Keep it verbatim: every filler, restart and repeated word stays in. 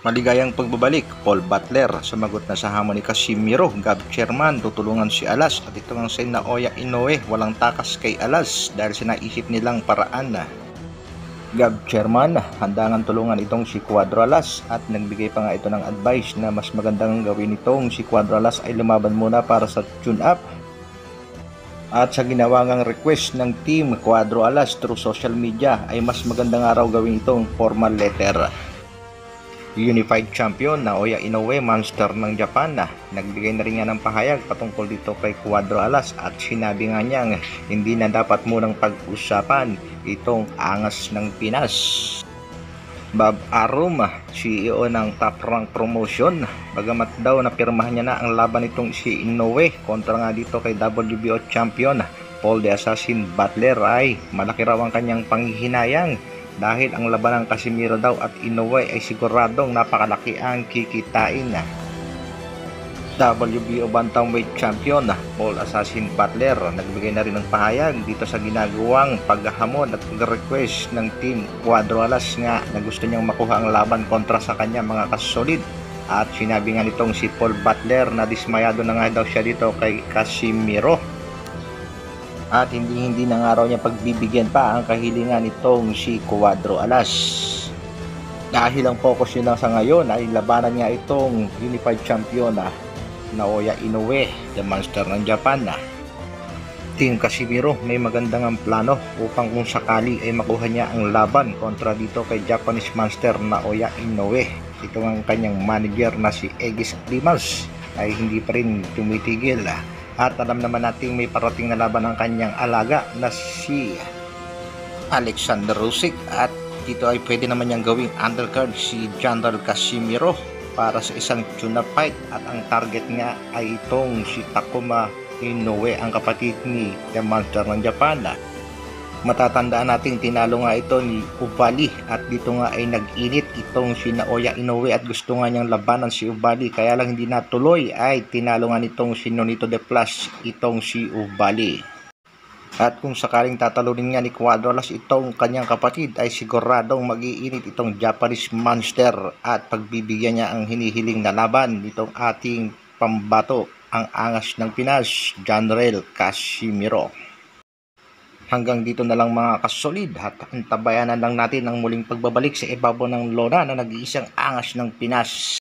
Maligayang pagbabalik, Paul Butler sumagot na sa hamon ni Casimiro. Gab chairman, tutulungan si Alas at ito ang say Naoya Inoue, walang takas kay Alas dahil sa naisip nilang paraan na. Gab chairman, handa ngang tulungan itong si Cuadro Alas at nagbigay pa nga ito ng advice na mas magandang gawin itong si Cuadro Alas ay lumaban muna para sa tune-up. At sa ginawa ngang request ng team Cuadro Alas through social media ay mas magandang araw gawin itong formal letter. Unified Champion Naoya Inoue, monster ng Japan na nagbigay na rin nga ng pahayag patungkol dito kay Cuadro Alas at sinabi nga niyang hindi na dapat munang pag-usapan itong angas ng Pinas. Bob Arum, C E O ng Top Rank Promotion, bagamat daw napirmahan niya na ang laban nitong si Inoue kontra nga dito kay W B O Champion Paul the Assassin Butler ay malaki raw ang kanyang panghihinayang dahil ang laban ng Casimiro daw at Inoue ay siguradong napakalaki ang kikitain. W B O Bantamweight Champion Paul Assassin Butler nagbigay na rin ng pahayag dito sa ginagawang paghahamon at pag-request ng team Cuadro Alas nga na gusto niyang makuha ang laban kontra sa kanya mga kasolid. At sinabi nga nitong si Paul Butler na dismayado na nga daw siya dito kay Casimiro at hindi hindi na nga raw niya pagbibigyan pa ang kahilingan nitong si Cuadro Alas. Dahil ang focus niya lang sa ngayon ay labanan niya itong Unified Champion na Naoya Inoue, the monster ng Japan na. Team Casimiro may magandang ang plano upang kung sakali ay makuha niya ang laban kontra dito kay Japanese monster Naoya Inoue. Ito ang kanyang manager na si Egis Primas ay hindi pa rin tumitigil. At alam naman natin may parating na laban ang kanyang alaga na si Alexander Usyk at dito ay pwede naman niyang gawing undercard si General Casimiro para sa isang tune-up fight at ang target nga ay itong si Takuma Inoue, ang kapatid ni The Monster ng Japan. Matatandaan natin tinalo nga ito ni Ubali at dito nga ay nag-init itong si Naoya Inoue at gusto nga niyang labanan si Ubali kaya lang hindi natuloy ay tinalo nga nitong si Nonito de Plus itong si Ubali. At kung sakaling tatalunin nga ni Cuadro Alas itong kanyang kapatid ay siguradong mag-iinit itong Japanese monster at pagbibigyan niya ang hinihiling na laban nitong ating pambato ang angas ng Pinas, General Casimiro. Hanggang dito na lang mga kasolid at antabayanan lang natin ang muling pagbabalik sa ibabaw ng lona na nag-iisang angas ng Pinas.